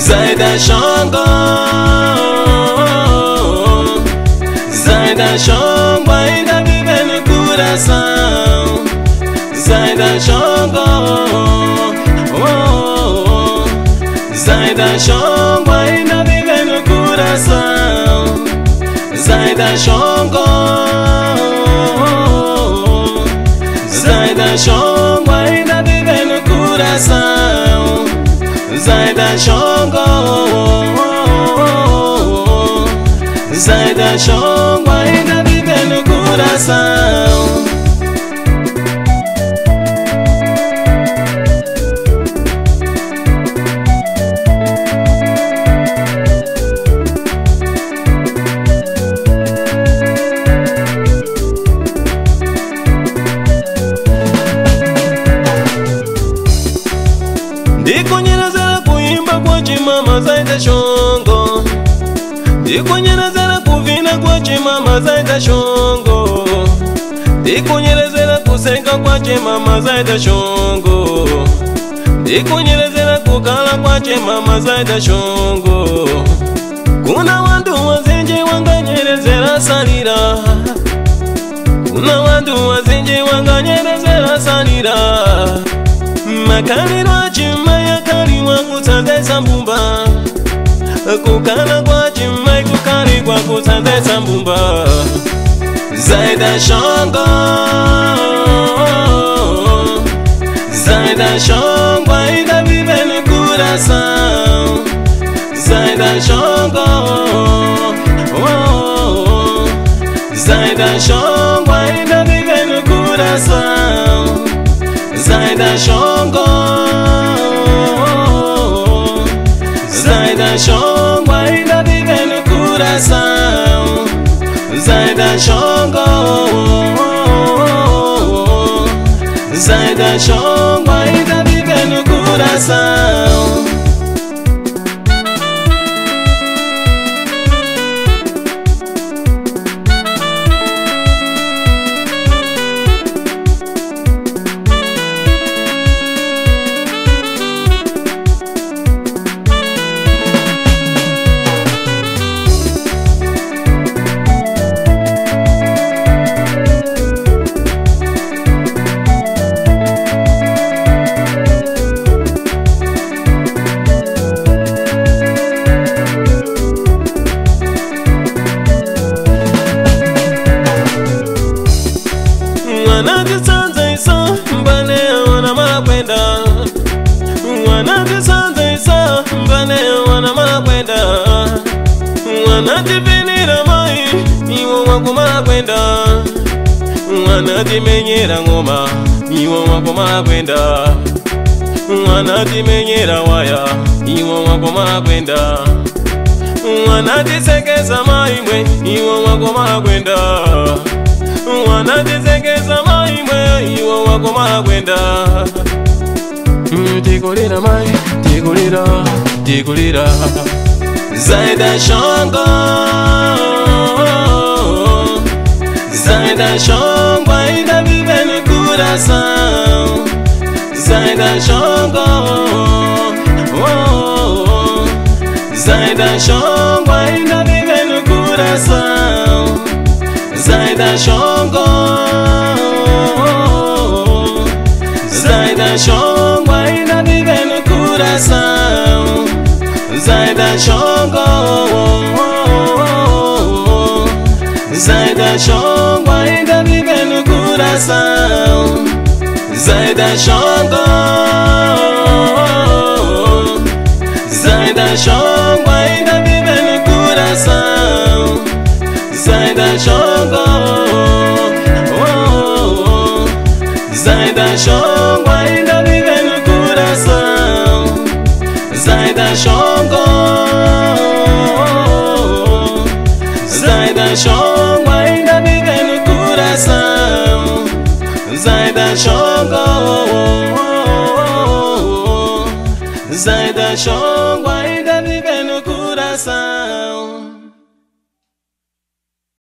Zaida Xangô, Zaida Xangô ainda vive no coração. Zaida Xangô, Zaida Xangô ainda vive no coração. Zaida Xangô, Zaida Xangô ainda vive no coração. Zaida Xangô, Zaida Xangô ainda vive no coração. Ndikunyerezera kuimba kwa chimama Zaida Xangô, ndikunyerezera kuvina kwa chimama Zaida Xangô, ndikunyerezera kuseka kwa chimama Zaida Xangô, ndikunyerezera kukala kwa chimama Zaida Xangô. Kuna wandu wazinji wanganyerezera salira, kuna wandu wazinji wanganyerezera salira. Makaliro achimaya kaliwa kutandesa mbumba, kukala kwa chimai kukali kwa kutandesa mbumba. Zaida Xangô, Zaida Xangô ainda vive no coração. Zaida Xangô, Zaida Xangô ainda vive no coração. Zaida Xangô, Zaida Xangô ainda vive no coração. Zaida Xangô, Zaida Xangô ainda vive no coração. Wanatisanza isa mbane wana marakwenda, wanatisanza isa mbane wana marakwenda, wanativinira mai iwo wako marakwenda, wanatimenyera ngoma iwo wako marakwenda, wanatimenyera waya iwo wako marakwenda, wanatisekeza maimwe iwo wako marakwenda, wanatisekeza maimwe iwo wako marakwenda. Tikulira mai, tikulira, tikulira. Zaida Xangô, Zaida Xangô ainda vive no coração. Zaida Xangô, Zaida Xangô ainda vive no coração. Zaida Xangô, Zaida Xangô ainda vive no coração. Zaida Xangô, Zaida Xangô ainda vive no coração. Zaida Xangô, Zaida Xangô ainda vive no coração. Zaida Xangô, Zaida Xangô ainda vive no coração. Zaida Xangô, Zaida Xangô ainda vive no coração. Zaida Xangô, Zaida Xangô ainda vive no coração.